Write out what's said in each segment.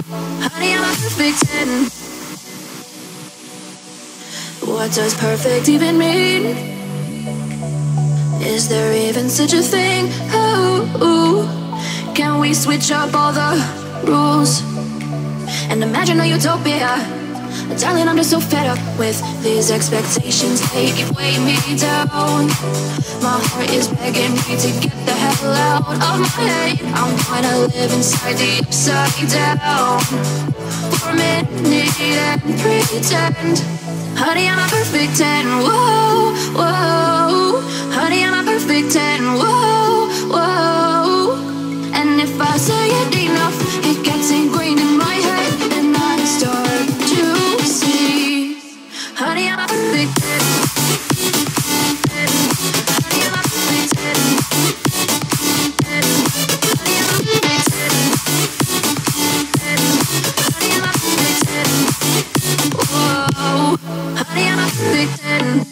Honey, I'm a perfect 10. What does perfect even mean? Is there even such a thing? Oh, can we switch up all the rules and imagine a utopia? Darling, I'm just so fed up with these expectations. They keep weighing me down. My heart is begging me to get the hell out of my head. I'm trying to live inside the upside down for a minute and pretend. Honey, I'm a perfect 10. Whoa, whoa. Honey, I'm a perfect 10. Whoa, whoa. And if I say it enough, it gets ingrained in my head, and I start to see. Honey, I'm a perfect 10. Honey, I'm a perfect 10. Honey, I'm a perfect 10. Honey, I'm a perfect 10. Whoa. Honey, I'm a perfect 10.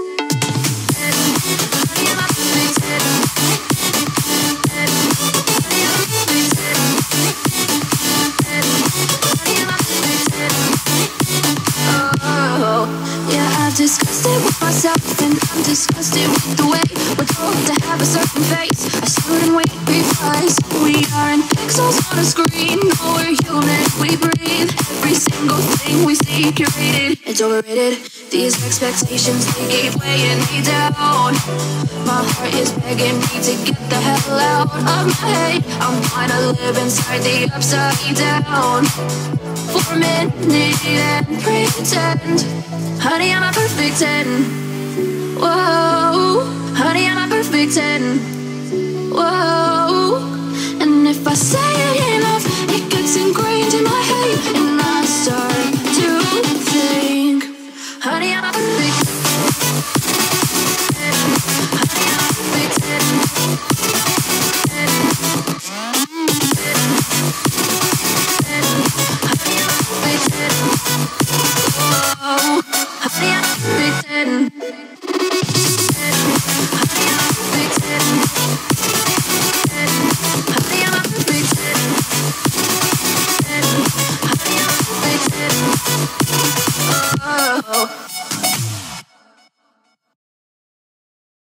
Disgusted with myself and I'm disgusted with the way we're told to have a certain face, a certain weight because we aren't pixels on a screen. No, we're human, we breathe. Every single thing we see curated, it's overrated. These expectations, they keep weighing me down. My heart is begging me to get the hell out of my head. I'm trying to live inside the upside down for a minute and pretend. Honey, I'm a perfect 10. Whoa, honey, I'm a perfect 10. Whoa, and if I say it enough, it gets ingrained in my head, and I start to think. Honey, I'm a perfect 10. Honey, I'm a perfect 10. Honey, I'm a perfect 10.